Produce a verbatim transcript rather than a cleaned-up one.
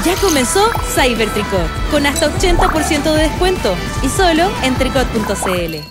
Ya comenzó Cyber Tricot, con hasta ochenta por ciento de descuento y solo en tricot punto cl.